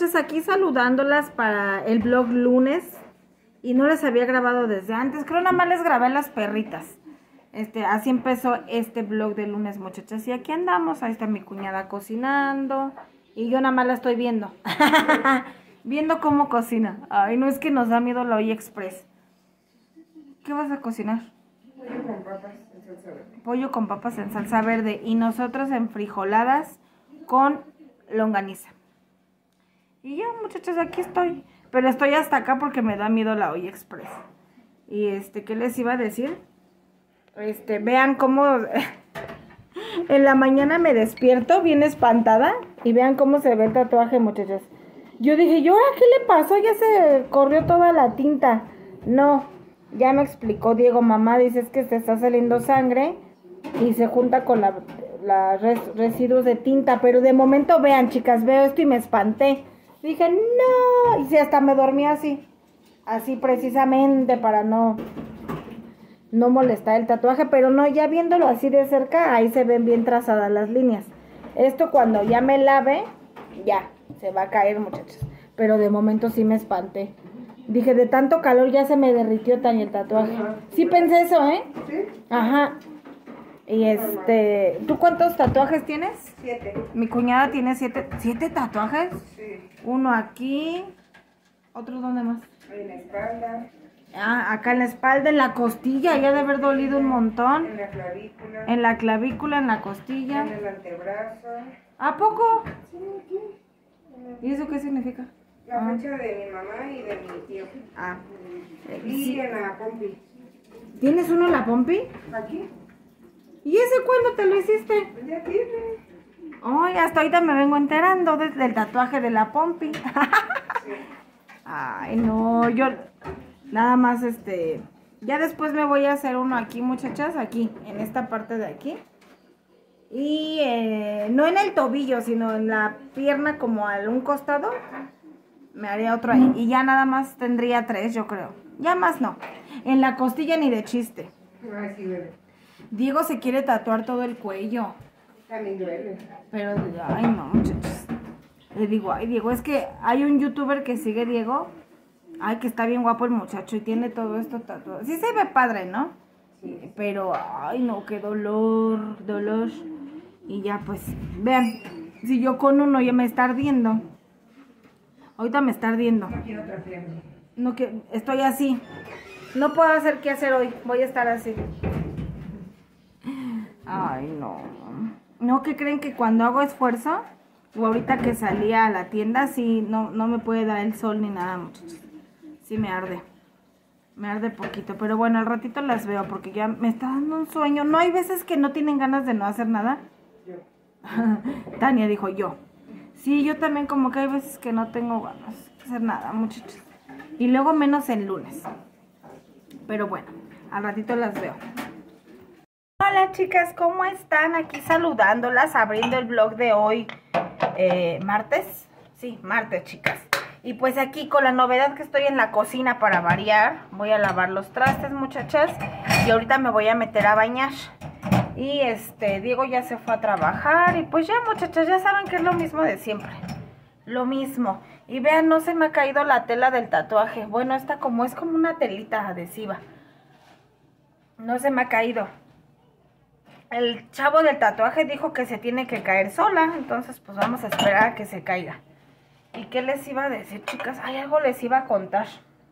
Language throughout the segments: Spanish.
muchachas, aquí saludándolas para el vlog lunes. Y no les había grabado desde antes. Creo nada más les grabé las perritas. Así empezó este vlog de lunes, muchachas. Y aquí andamos. Ahí está mi cuñada cocinando. Y yo nada más la estoy viendo. Viendo cómo cocina. Ay, no, es que nos da miedo la olla express. ¿Qué vas a cocinar? Pollo con papas en salsa verde. Pollo con papas en salsa verde. Y nosotros en frijoladas con longaniza. Y ya, muchachos, aquí estoy. Pero estoy hasta acá porque me da miedo la olla express. Y ¿qué les iba a decir? Vean cómo en la mañana me despierto bien espantada. Y vean cómo se ve el tatuaje, muchachos. Yo dije, ¿y ahora qué le pasó? Ya se corrió toda la tinta. No, ya me explicó Diego, mamá, dice, es que te está saliendo sangre y se junta con residuos de tinta. Pero de momento, vean, chicas, veo esto y me espanté. Dije, no, y si hasta me dormí así precisamente para no molestar el tatuaje, pero no, ya viéndolo así de cerca, ahí se ven bien trazadas las líneas. Esto cuando ya me lave, ya, se va a caer, muchachos, pero de momento sí me espanté. Dije, de tanto calor ya se me derritió tan el tatuaje. Sí pensé eso, ¿eh? ¿Sí? Ajá. Y ¿tú cuántos tatuajes tienes? 7. Mi cuñada tiene 7 tatuajes. Sí. Uno aquí. ¿Otro dónde más? En la espalda. Ah, acá en la espalda, en la costilla. Ya de haber dolido un montón. En la clavícula. En la clavícula, en la costilla. En el antebrazo. ¿A poco? Sí, aquí. ¿Y eso qué significa? La fecha de mi mamá y de mi tío. Ah. Y Sí. en la pompi. ¿Tienes uno en la pompi? Aquí. ¿Y ese cuándo te lo hiciste? Ya tiene. Ay, hasta ahorita me vengo enterando del tatuaje de la pompi. Sí. Ay, no, yo nada más ya después me voy a hacer uno aquí, muchachas, aquí, en esta parte de aquí. Y no en el tobillo, sino en la pierna como a un costado. Me haría otro ahí. Y ya nada más tendría 3, yo creo. Ya más no. En la costilla ni de chiste. Ay, sí, bebé. Diego se quiere tatuar todo el cuello. También duele. Pero, ay no, muchachos. Le digo, ay Diego, es que hay un youtuber que sigue Diego. Ay, que está bien guapo el muchacho y tiene todo esto tatuado. Sí se ve padre, ¿no? Sí. Pero, ay no, qué dolor. Y ya pues, vean, si yo con uno ya me está ardiendo. Ahorita me está ardiendo. No quiero otra pierna. No, que estoy así. No puedo hacer qué hacer hoy. Voy a estar así. Ay, no. ¿No que creen que cuando hago esfuerzo? O ahorita que salí a la tienda, sí, no me puede dar el sol ni nada, muchachos. Sí me arde. Me arde poquito. Pero bueno, al ratito las veo porque ya me está dando un sueño. ¿No hay veces que no tienen ganas de no hacer nada? Yo. Tania dijo yo. Sí, yo también como que hay veces que no tengo ganas de hacer nada, muchachos. Y luego menos el lunes. Pero bueno, al ratito las veo. Hola chicas, ¿cómo están? Aquí saludándolas, abriendo el vlog de hoy, martes. Sí, martes, chicas. Y pues aquí con la novedad que estoy en la cocina para variar. Voy a lavar los trastes, muchachas. Y ahorita me voy a meter a bañar. Y Diego ya se fue a trabajar. Y pues ya, muchachas, ya saben que es lo mismo de siempre. Lo mismo. Y vean, no se me ha caído la tela del tatuaje. Bueno, esta es como una telita adhesiva. No se me ha caído. El chavo del tatuaje dijo que se tiene que caer sola. Entonces pues vamos a esperar a que se caiga. ¿Y qué les iba a decir, chicas? Ay, algo les iba a contar.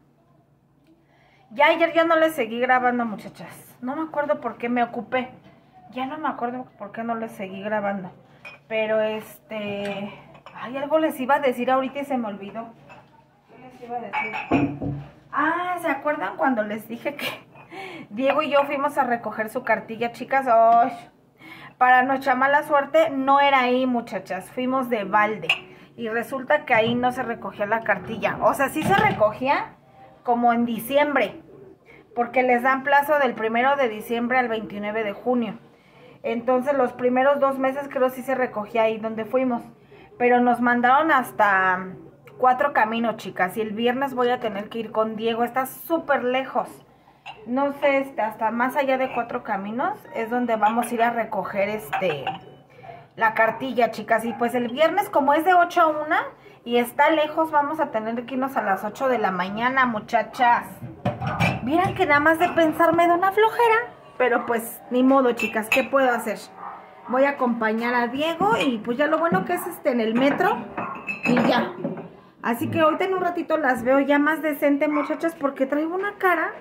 Ya ayer ya no les seguí grabando, muchachas. No me acuerdo por qué me ocupé. Ya no me acuerdo por qué no les seguí grabando. Pero ay, algo les iba a decir ahorita y se me olvidó. ¿Qué les iba a decir? Ah, ¿se acuerdan cuando les dije que Diego y yo fuimos a recoger su cartilla, chicas? ¡Ay! Para nuestra mala suerte no era ahí, muchachas. Fuimos de balde. Y resulta que ahí no se recogía la cartilla. O sea, sí se recogía como en diciembre. Porque les dan plazo del 1 de diciembre al 29 de junio. Entonces los primeros 2 meses creo sí se recogía ahí donde fuimos. Pero nos mandaron hasta 4 Caminos, chicas. Y el viernes voy a tener que ir con Diego. Está súper lejos. No sé, hasta más allá de 4 Caminos es donde vamos a ir a recoger la cartilla, chicas. Y pues el viernes, como es de 8 a 1, y está lejos, vamos a tener que irnos a las 8 de la mañana, muchachas. Vieran que nada más de pensar me da una flojera, pero pues ni modo, chicas, ¿qué puedo hacer? Voy a acompañar a Diego y pues ya lo bueno que es en el metro y ya. Así que ahorita en un ratito las veo ya más decente, muchachas, porque traigo una cara.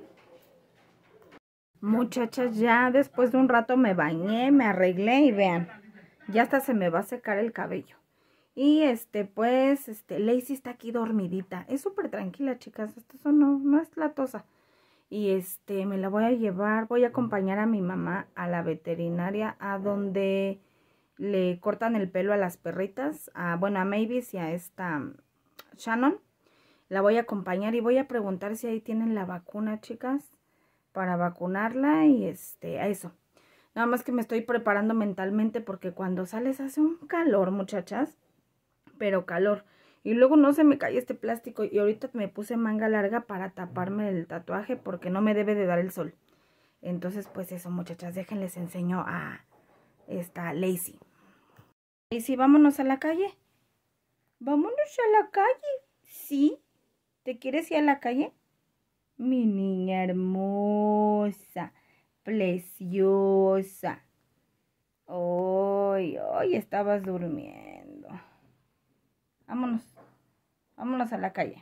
Muchachas, ya después de un rato me bañé, me arreglé y vean, ya hasta se me va a secar el cabello. Y pues, Lacey está aquí dormidita. Es súper tranquila, chicas, esto no es latosa. Y me la voy a llevar, voy a acompañar a mi mamá a la veterinaria, a donde le cortan el pelo a las perritas, bueno, a Mavis y a esta Shannon. La voy a acompañar y voy a preguntar si ahí tienen la vacuna, chicas, para vacunarla y a eso. Nada más que me estoy preparando mentalmente porque cuando sales hace un calor, muchachas, pero calor. Y luego no se me cae este plástico y ahorita me puse manga larga para taparme el tatuaje porque no me debe de dar el sol. Entonces, pues eso, muchachas, déjenles enseño a esta Lacey. Lacey, vámonos a la calle. Vámonos a la calle. ¿Sí? ¿Te quieres ir a la calle? Mi niña hermosa, preciosa. Hoy estabas durmiendo. Vámonos a la calle.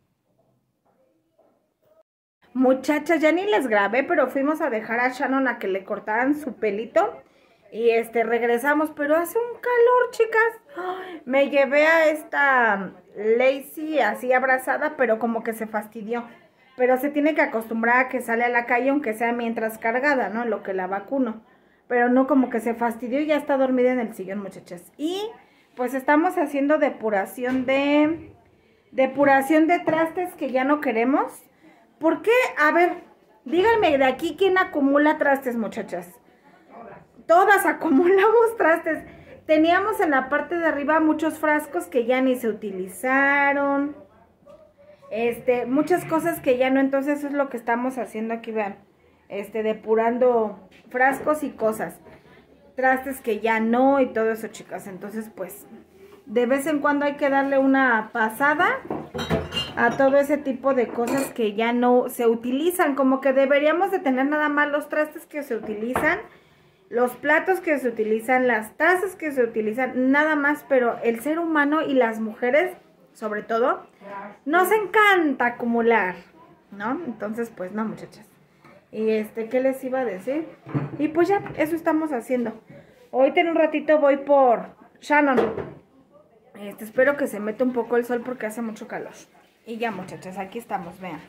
Muchachas, ya ni les grabé, pero fuimos a dejar a Shannon a que le cortaran su pelito. Y regresamos, pero hace un calor, chicas. ¡Ay! Me llevé a esta Lacey así abrazada, pero como que se fastidió. Pero se tiene que acostumbrar a que sale a la calle, aunque sea mientras cargada, ¿no? Lo que la vacuno. Pero no, como que se fastidió y ya está dormida en el sillón, muchachas. Y pues estamos haciendo depuración de trastes que ya no queremos. ¿Por qué? A ver, díganme de aquí quién acumula trastes, muchachas. Todas acumulamos trastes. Teníamos en la parte de arriba muchos frascos que ya ni se utilizaron. Muchas cosas que ya no, entonces eso es lo que estamos haciendo aquí, vean. Depurando frascos y cosas. Trastes que ya no y todo eso, chicas. Entonces, pues, de vez en cuando hay que darle una pasada a todo ese tipo de cosas que ya no se utilizan. Como que deberíamos de tener nada más los trastes que se utilizan, los platos que se utilizan, las tazas que se utilizan, nada más. Pero el ser humano y las mujeres, sobre todo, nos encanta acumular, ¿no? Entonces, pues no, muchachas. Y ¿qué les iba a decir? Y pues ya, eso estamos haciendo. Hoy en un ratito voy por Shannon. Espero que se meta un poco el sol porque hace mucho calor. Y ya, muchachas, aquí estamos, vean.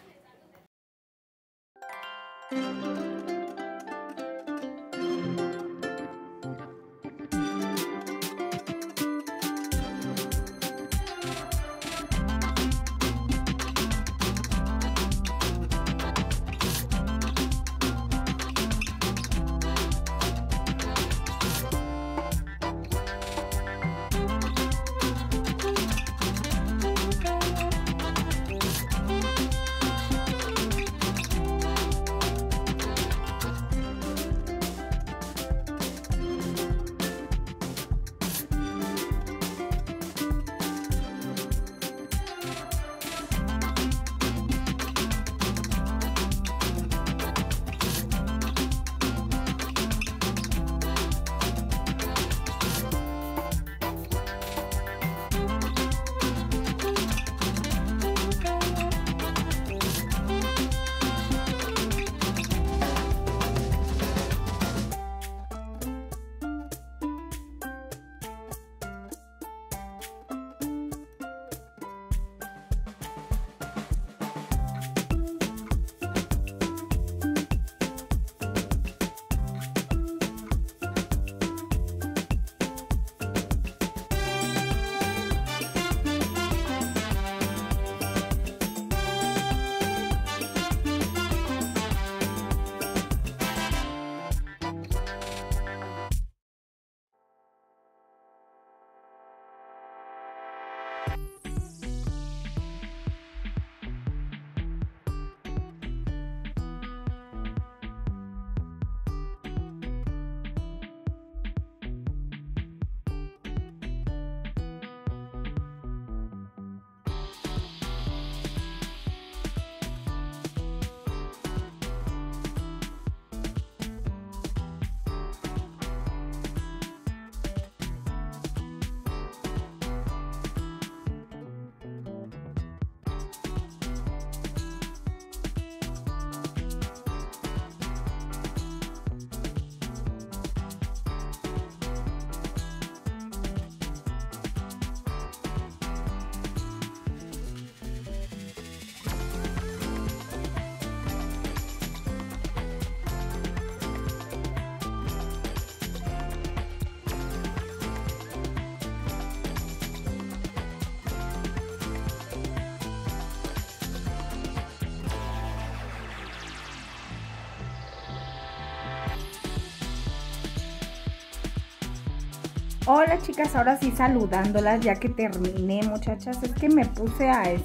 Hola chicas, ahora sí saludándolas ya que terminé, muchachas. Es que me puse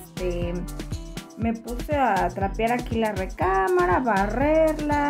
a trapear aquí la recámara, barrerla.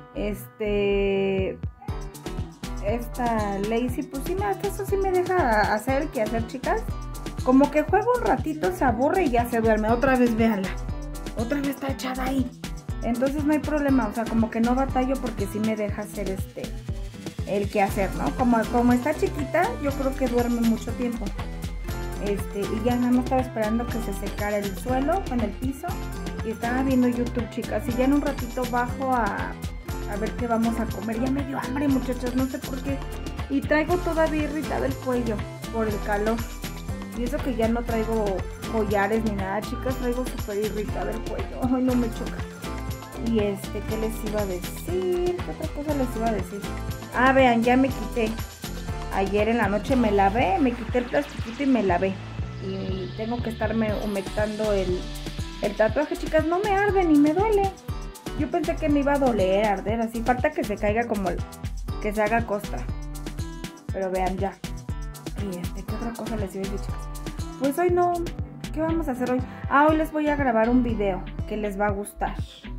Esta Lazy, pues sí, hasta eso sí me deja hacer que hacer, chicas. Como que juega un ratito, se aburre y ya se duerme. Otra vez, véanla. Otra vez está echada ahí. Entonces no hay problema, o sea, como que no batallo porque sí me deja hacer el que hacer, ¿no? Como está chiquita, yo creo que duerme mucho tiempo. Y ya nada más estaba esperando que se secara el suelo con el piso. Y estaba viendo YouTube, chicas. Y ya en un ratito bajo a ver qué vamos a comer. Ya me dio hambre, muchachos, no sé por qué. Y traigo todavía irritado el cuello por el calor. Y eso que ya no traigo collares ni nada, chicas. Traigo súper irritado el cuello. Ay, no me choca. Y ¿qué les iba a decir? ¿Qué otra cosa les iba a decir? Ah, vean, ya me quité. Ayer en la noche me lavé, me quité el plastiquito y me lavé. Y tengo que estarme humectando el tatuaje, chicas. No me arde ni me duele. Yo pensé que me iba a doler, arder, así. Falta que se caiga como que se haga costra. Pero vean ya. Y ¿qué otra cosa les iba a decir, chicas? Pues hoy no. ¿Qué vamos a hacer hoy? Ah, hoy les voy a grabar un video que les va a gustar.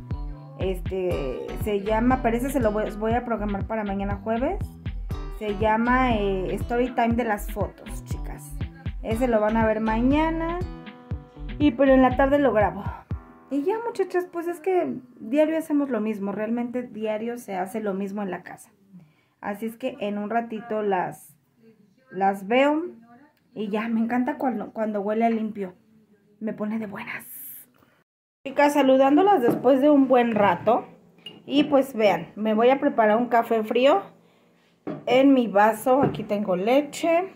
Se llama, parece se lo voy a programar para mañana jueves. Se llama Story Time de las fotos, chicas. Ese lo van a ver mañana. Pero en la tarde lo grabo. Y ya, muchachas, pues es que diario hacemos lo mismo. Realmente diario se hace lo mismo en la casa. Así es que en un ratito las veo. Y ya, me encanta cuando huele a limpio. Me pone de buenas. Chicas, saludándolas después de un buen rato. Y pues vean, me voy a preparar un café frío. En mi vaso, aquí tengo leche,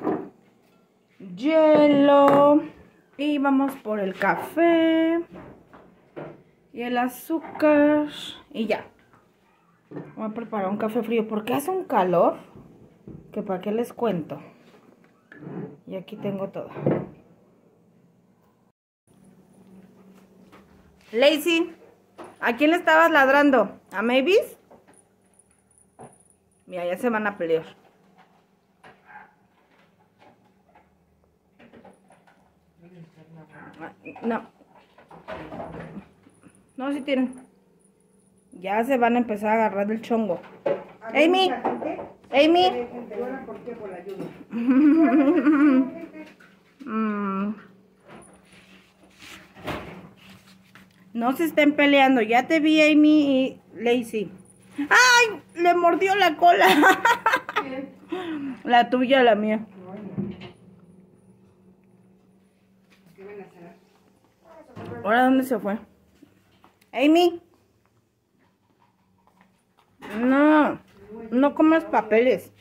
hielo. Y vamos por el café. Y el azúcar. Y ya. Voy a preparar un café frío porque hace un calor que para qué les cuento. Y aquí tengo todo. Lazy, ¿a quién le estabas ladrando? ¿A Mavis? Mira, ya se van a pelear. No. No, sí tienen. Ya se van a empezar a agarrar del chongo. Amy. Amy. No se estén peleando. Ya te vi, Amy y Lazy. ¡Ay! Le mordió la cola. La tuya, la mía. ¿Ahora dónde se fue? Amy. No. No comas papeles.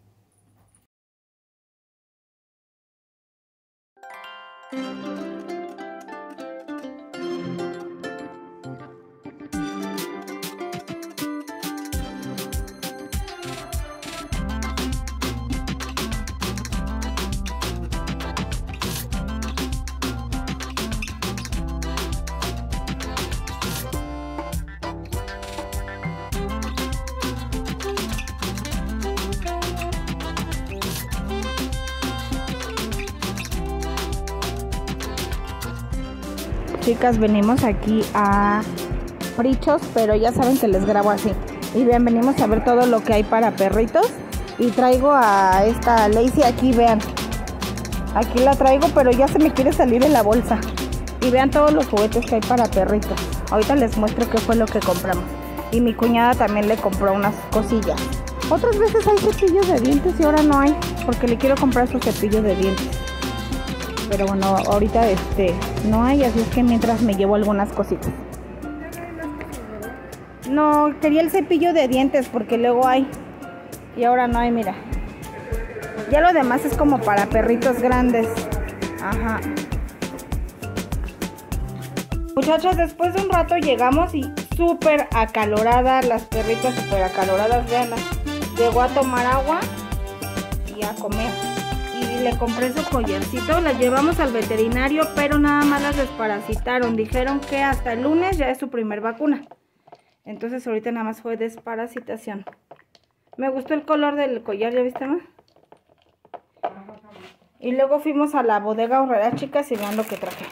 Chicas, venimos aquí a Frichos, pero ya saben que les grabo así. Y vean, venimos a ver todo lo que hay para perritos. Y traigo a esta Lazy aquí, vean. Aquí la traigo, pero ya se me quiere salir de la bolsa. Y vean todos los juguetes que hay para perritos. Ahorita les muestro qué fue lo que compramos. Y mi cuñada también le compró unas cosillas. Otras veces hay cepillos de dientes y ahora no hay, porque le quiero comprar sus cepillos de dientes. Pero bueno, ahorita no hay, así es que mientras me llevo algunas cositas. No, quería el cepillo de dientes porque luego hay. Y ahora no hay, mira. Ya lo demás es como para perritos grandes. Ajá. Muchachas, después de un rato llegamos y súper acaloradas, las perritas súper acaloradas, veanlas. Llegó a tomar agua y a comer. Y le compré su collarcito, las llevamos al veterinario, pero nada más las desparasitaron. Dijeron que hasta el lunes ya es su primer vacuna. Entonces ahorita nada más fue desparasitación. Me gustó el color del collar, ¿ya viste, ma? Y luego fuimos a la bodega Aurrera, chicas, y vean lo que traje.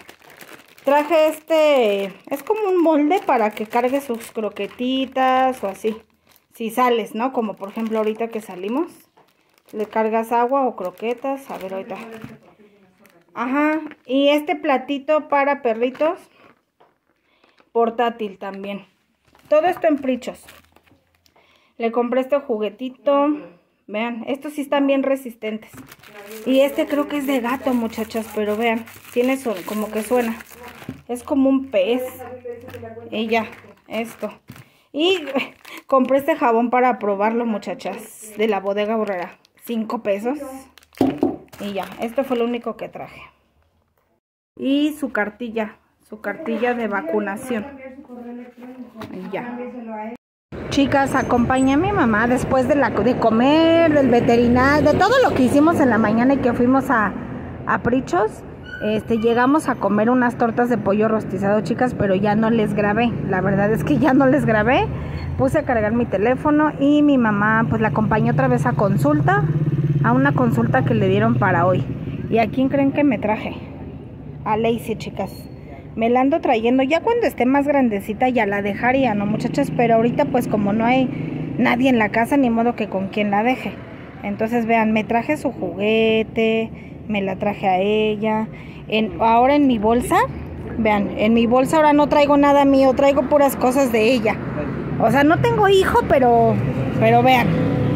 Traje es como un molde para que cargue sus croquetitas o así. Si sales, ¿no? Como por ejemplo ahorita que salimos. Le cargas agua o croquetas. A ver, ahorita. Ajá. Y este platito para perritos. Portátil también. Todo esto en Prichos. Le compré este juguetito. Vean, estos sí están bien resistentes. Y este creo que es de gato, muchachas. Pero vean, tiene como que suena. Es como un pez. Y ya, esto. Y compré este jabón para probarlo, muchachas. De la bodega Aurrera. 5 pesos. Y ya, esto fue lo único que traje. Y su cartilla de vacunación. Y ya. Chicas, acompañé a mi mamá después de comer, del veterinario, de todo lo que hicimos en la mañana y que fuimos a Prichos. Llegamos a comer unas tortas de pollo rostizado, chicas, pero ya no les grabé. La verdad es que ya no les grabé. Puse a cargar mi teléfono y mi mamá pues la acompañó otra vez a una consulta que le dieron para hoy. ¿Y a quién creen que me traje? A Lacey, chicas. Me la ando trayendo. Ya cuando esté más grandecita ya la dejaría, ¿no, muchachas? Pero ahorita pues como no hay nadie en la casa, ni modo que con quien la deje. Entonces vean, me traje su juguete, me la traje a ella. Ahora en mi bolsa, vean, en mi bolsa ahora no traigo nada mío, traigo puras cosas de ella. O sea, no tengo hijo, pero vean.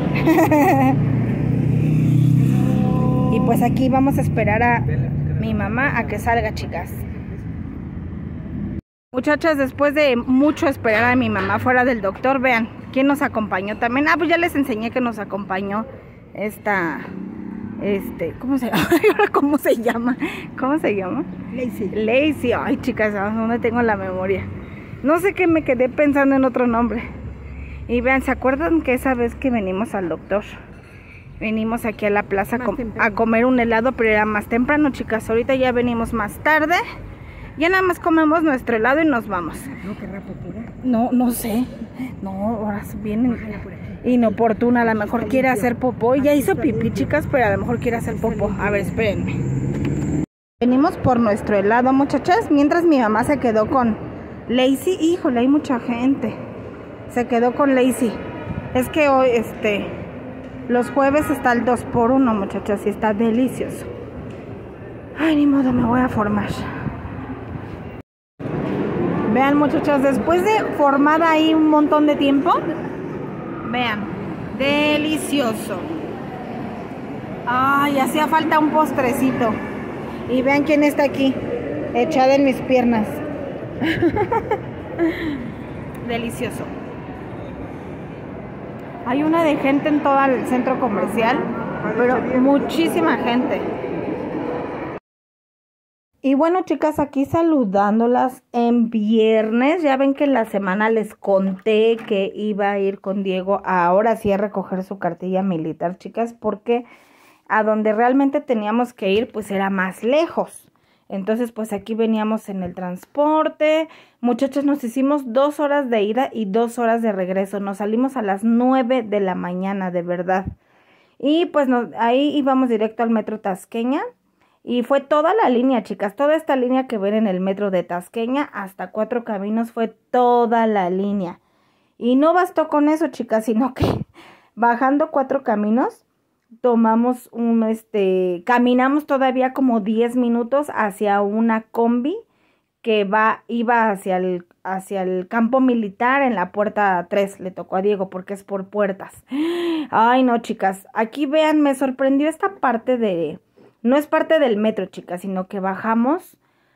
Y pues aquí vamos a esperar a mi mamá a que salga, chicas. Muchachas, después de mucho esperar a mi mamá fuera del doctor, vean, ¿quién nos acompañó también? Ah, pues ya les enseñé que nos acompañó ¿cómo se llama? ¿Cómo se llama? Lacey. Ay, chicas, ¿dónde tengo la memoria? No sé qué, me quedé pensando en otro nombre. Y vean, ¿se acuerdan que esa vez que venimos al doctor? Venimos aquí a la plaza a comer un helado, pero era más temprano, chicas. Ahorita ya venimos más tarde. Ya nada más comemos nuestro helado y nos vamos. ¿No querrá popó? No sé. No, ahora vienen inoportuna. A lo mejor quiere hacer popó. Ya hizo pipí, chicas, pero a lo mejor quiere hacer popó. A ver, espérenme. Venimos por nuestro helado, muchachas. Mientras mi mamá se quedó con Lacey. Híjole, hay mucha gente. Se quedó con Lacey. Es que hoy, los jueves está el 2x1, muchachas. Y está delicioso. Ay, ni modo, me voy a formar. Vean, muchachas, después de formada ahí un montón de tiempo, vean, delicioso. Ay, hacía falta un postrecito. Y vean quién está aquí, echada en mis piernas. Delicioso. Hay una de gente en todo el centro comercial, pero muchísima gente. Y bueno, chicas, aquí saludándolas en viernes. Ya ven que en la semana les conté que iba a ir con Diego ahora sí a recoger su cartilla militar, chicas, porque a donde realmente teníamos que ir pues era más lejos. Entonces pues aquí veníamos en el transporte. Muchachos, nos hicimos 2 horas de ida y 2 horas de regreso. Nos salimos a las 9 de la mañana, de verdad. Y pues ahí íbamos directo al metro Tasqueña. Y fue toda la línea, chicas, toda esta línea que ven en el metro de Tasqueña hasta 4 Caminos fue toda la línea. Y no bastó con eso, chicas, sino que bajando 4 Caminos, tomamos caminamos todavía como 10 minutos hacia una combi que iba hacia el campo militar en la puerta 3, le tocó a Diego porque es por puertas. Ay, no, chicas, aquí vean, me sorprendió esta parte no es parte del metro, chicas, sino que bajamos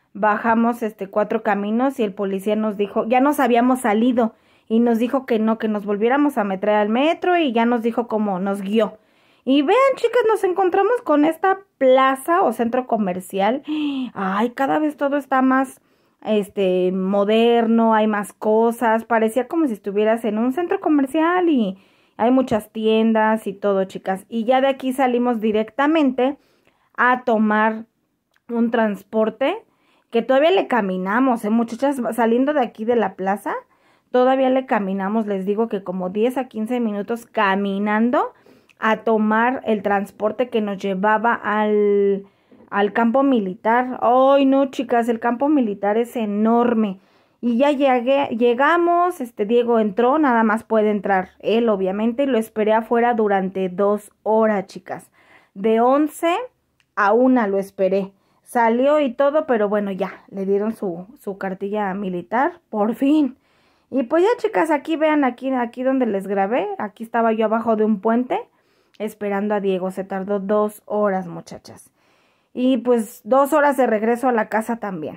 4 Caminos y el policía nos dijo, ya nos habíamos salido y nos dijo que no, que nos volviéramos a meter al metro y ya nos dijo cómo, nos guió. Y vean, chicas, nos encontramos con esta plaza o centro comercial. Ay, cada vez todo está más moderno, hay más cosas, parecía como si estuvieras en un centro comercial y hay muchas tiendas y todo, chicas. Y ya de aquí salimos directamente a tomar un transporte que todavía le caminamos, muchachas, saliendo de aquí de la plaza, todavía le caminamos, les digo que como 10 a 15 minutos caminando a tomar el transporte que nos llevaba al campo militar. Ay, no, chicas, el campo militar es enorme. Y ya llegamos, Diego entró, nada más puede entrar él, obviamente, y lo esperé afuera durante 2 horas, chicas. De 11 a 1 lo esperé. Salió y todo, pero bueno, ya, le dieron su cartilla militar, por fin. Y pues ya, chicas, aquí vean, aquí donde les grabé, aquí estaba yo abajo de un puente, esperando a Diego. Se tardó 2 horas, muchachas. Y pues 2 horas de regreso a la casa también.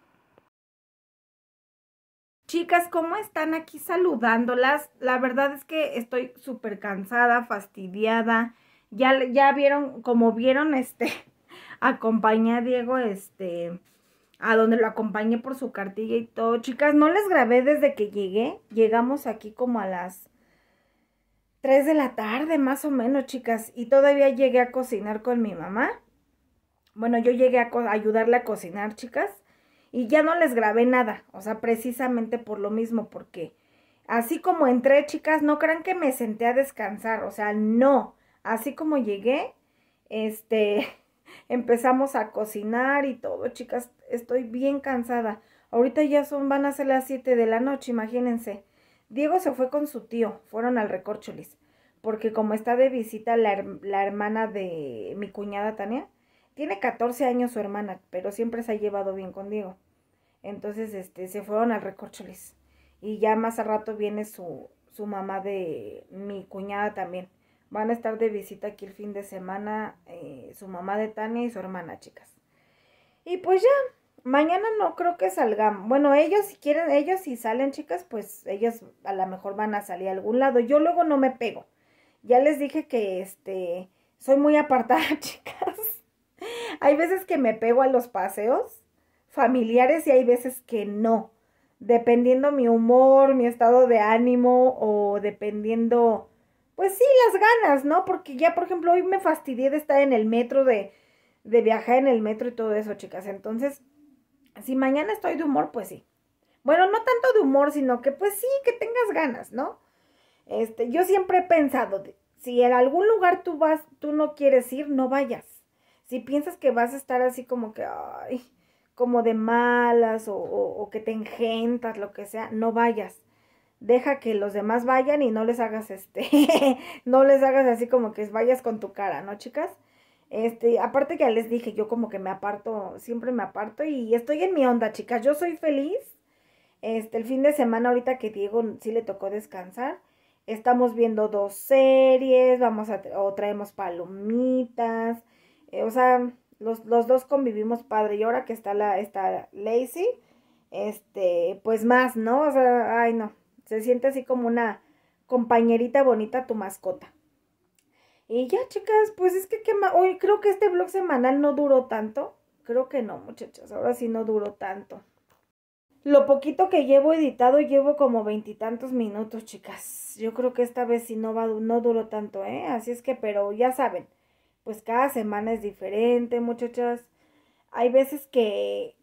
Chicas, ¿cómo están? Aquí saludándolas. La verdad es que estoy súper cansada, fastidiada. Ya vieron, como vieron, acompañé a Diego, a donde lo acompañé por su cartilla y todo. Chicas, no les grabé desde que llegué. Llegamos aquí como a las 3 de la tarde, más o menos, chicas. Y todavía llegué a cocinar con mi mamá. Bueno, yo llegué a ayudarle a cocinar, chicas. Y ya no les grabé nada, o sea, precisamente por lo mismo, porque así como entré, chicas, no crean que me senté a descansar, o sea, no. Así como llegué, empezamos a cocinar y todo, chicas, estoy bien cansada. Ahorita ya van a ser las 7 de la noche, imagínense. Diego se fue con su tío, fueron al Recórcholis, porque como está de visita la hermana de mi cuñada Tania, tiene 14 años su hermana, pero siempre se ha llevado bien con Diego. Entonces, se fueron al Recórcholis. Y ya más a rato viene su mamá de mi cuñada también. Van a estar de visita aquí el fin de semana, su mamá de Tania y su hermana, chicas. Y pues ya, mañana no creo que salgan. Bueno, ellos si quieren, ellos si salen, chicas, pues ellos a lo mejor van a salir a algún lado. Yo luego no me pego. Ya les dije que, soy muy apartada, chicas. Hay veces que me pego a los paseos familiares y hay veces que no, dependiendo mi humor, mi estado de ánimo o dependiendo, pues sí, las ganas, ¿no? Porque ya, por ejemplo, hoy me fastidié de estar en el metro, de viajar en el metro y todo eso, chicas. Entonces, si mañana estoy de humor, pues sí. Bueno, no tanto de humor, sino que pues sí, que tengas ganas, ¿no? Yo siempre he pensado, si en algún lugar tú no quieres ir, no vayas. Si piensas que vas a estar así como que, ay, como de malas o que te engentas, lo que sea, no vayas. Deja que los demás vayan y no les hagas no les hagas así como que vayas con tu cara, ¿no, chicas? Aparte que ya les dije, yo como que me aparto, siempre me aparto y estoy en mi onda, chicas. Yo soy feliz. El fin de semana ahorita que Diego sí le tocó descansar, estamos viendo 2 series, o traemos palomitas, o sea, los 2 convivimos padre. Y ahora que está Lacey, pues más, ¿no? O sea, ay no, se siente así como una compañerita bonita tu mascota. Y ya, chicas, pues es que hoy creo que este vlog semanal no duró tanto. Creo que no, muchachas, ahora sí no duró tanto. Lo poquito que llevo editado, llevo como 20 y tantos minutos, chicas. Yo creo que esta vez sí no duró tanto, ¿eh? Así es que, pero ya saben, pues cada semana es diferente, muchachas. Hay veces que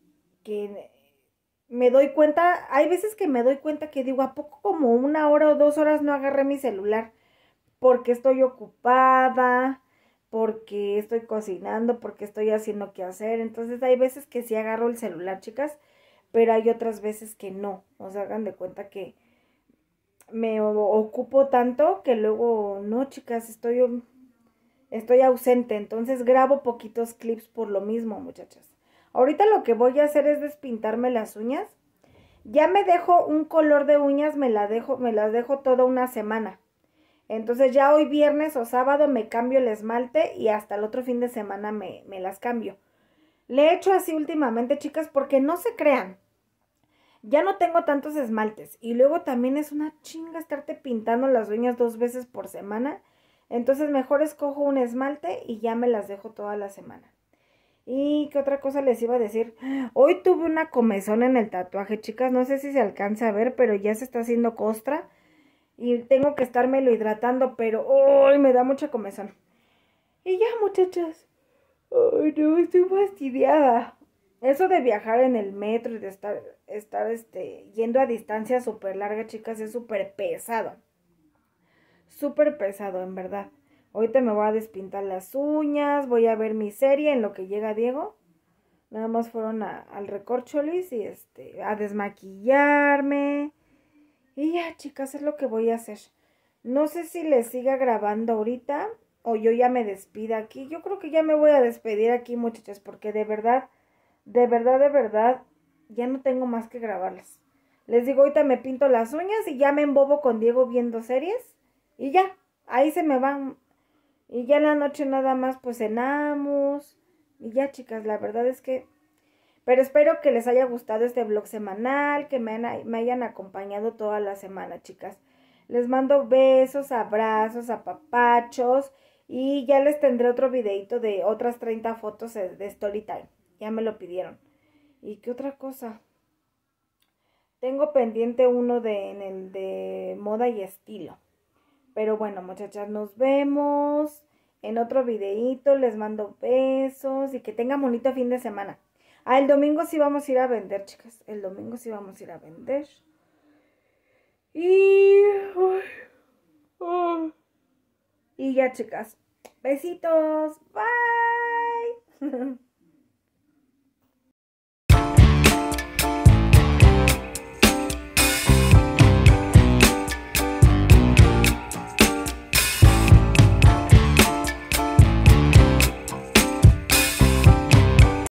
me doy cuenta, que digo, ¿a poco como 1 hora o 2 horas no agarré mi celular? Porque estoy ocupada, porque estoy cocinando, porque estoy haciendo qué hacer. Entonces hay veces que sí agarro el celular, chicas, pero hay otras veces que no. O sea, hagan de cuenta que me ocupo tanto que luego, no, chicas, estoy ausente. Entonces grabo poquitos clips por lo mismo, muchachas. Ahorita lo que voy a hacer es despintarme las uñas. Ya me dejo un color de uñas, me las dejo toda una semana. Entonces ya hoy viernes o sábado me cambio el esmalte y hasta el otro fin de semana me las cambio. Le he hecho así últimamente, chicas, porque no se crean. Ya no tengo tantos esmaltes. Y luego también es una chinga estarte pintando las uñas 2 veces por semana. Entonces mejor escojo un esmalte y ya me las dejo toda la semana. ¿Y qué otra cosa les iba a decir? Hoy tuve una comezón en el tatuaje, chicas. No sé si se alcanza a ver, pero ya se está haciendo costra. Y tengo que estármelo hidratando, pero ¡ay! Me da mucha comezón. Y ya, muchachas. Ay, no, estoy fastidiada. Eso de viajar en el metro y de estar yendo a distancia súper larga, chicas, es súper pesado. Súper pesado, en verdad. Ahorita me voy a despintar las uñas, voy a ver mi serie en lo que llega Diego. Nada más fueron al recorcholis y a desmaquillarme. Y ya, chicas, es lo que voy a hacer. No sé si les siga grabando ahorita o yo ya me despida aquí. Yo creo que ya me voy a despedir aquí, muchachas, porque de verdad, ya no tengo más que grabarles. Les digo, ahorita me pinto las uñas y ya me embobo con Diego viendo series. Y ya, ahí se me van. Y ya en la noche nada más pues cenamos. Y ya, chicas, la verdad es que... Pero espero que les haya gustado este vlog semanal, que me hayan acompañado toda la semana, chicas. Les mando besos, abrazos, apapachos. Y ya les tendré otro videito de otras 30 fotos de Storytime. Ya me lo pidieron. ¿Y qué otra cosa? Tengo pendiente uno en el de moda y estilo. Pero bueno, muchachas, nos vemos en otro videito. Les mando besos y que tengan bonito fin de semana. El domingo sí vamos a ir a vender, chicas. El domingo sí vamos a ir a vender. Y... Y ya, chicas. Besitos. Bye.